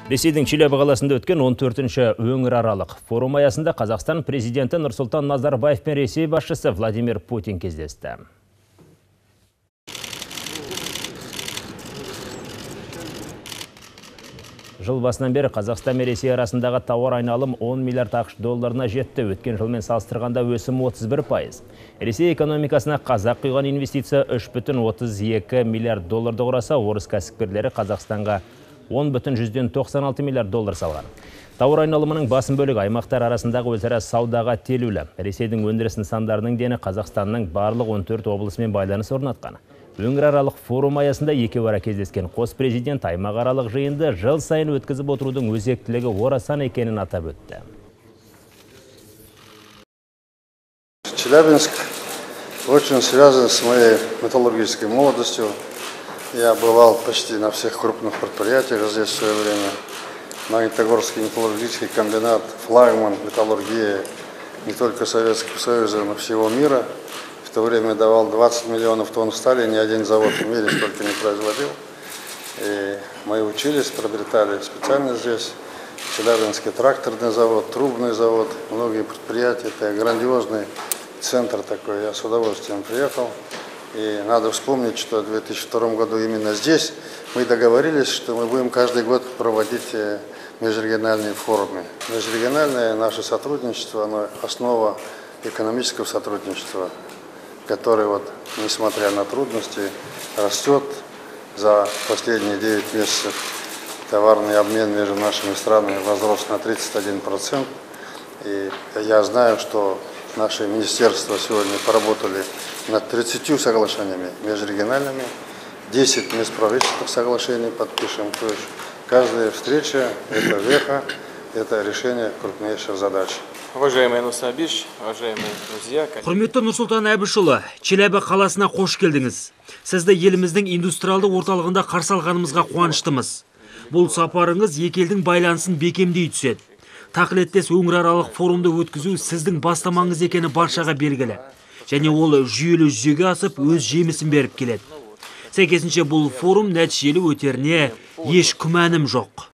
Ресейдің Челябі қаласында өткен 14-ші өңіраралық форум аясында Қазақстан президенті Нұрсұлтан Назарбаев пен Ресей басшысы Владимир Путин кездесті. Жыл басынан бері Қазақстан мен Ресей арасындағы тауар айналым 10 миллиард ақш долларына жетті. Өткен жылмен салыстырғанда өсім 31%. Ресей экономикасына қазақ құйған инвестиция 3,32 миллиард долларды құраса, орыс кәсіпкерлері Қазақстанға 10,96 миллиард доллар салған. Тауар айналымының басым бөлігі аймақтар арасындағы өзара саудаға телулі. Ресейдің өндіріс нысандарының дені Қазақстанның барлық 14 облысымен байланыс орнатқан. Өңіраралық форум аясында екеуара кездескен қос президент аймақаралық жиынды жыл сайын өткізіп отырудың өзектілігі орасан екенін атап өтті. Челябинск очень связан с моей металлургической молодостью. Я бывал почти на всех крупных предприятиях здесь в свое время. Магнитогорский металлургический комбинат, флагман металлургии не только Советского Союза, но всего мира. В то время давал 20 миллионов тонн стали, ни один завод в мире столько не производил. И мы учились, приобретали специальность здесь. Челябинский тракторный завод, трубный завод, многие предприятия. Это грандиозный центр такой. Я с удовольствием приехал. И надо вспомнить, что в 2002 году именно здесь мы договорились, что мы будем каждый год проводить межрегиональные форумы. Межрегиональное наше сотрудничество, оно основа экономического сотрудничества, который, несмотря на трудности, растет. За последние 9 месяцев товарный обмен между нашими странами возрос на 31%. И я знаю, что наши министерства сегодня поработали над 30 соглашениями межрегиональными, 10 межправительственных соглашений подпишем. То есть каждая встреча – это веха, это решение крупнейших задач. Уважаемый Нурсултан Абишевич, уважаемые друзья. Құрметті Нұрсұлтан Әбішұлы, Челябі қаласына қош келдіңіз. Сізді еліміздің индустриалды орталығында қарсы алғанымызға қуаныштымыз. Бұл сапарыңыз екі елдің байланысын бекемдей түседі. Тақылеттес өңіраралық форумды өткізу сіздің бастамаңыз екені баршаға белгілі. Және ол жүйелі жүзеге асып, өз жемісін беріп келеді. Сәйкесінше бұл форум нәтижелі өтеріне еш күмәнім жоқ.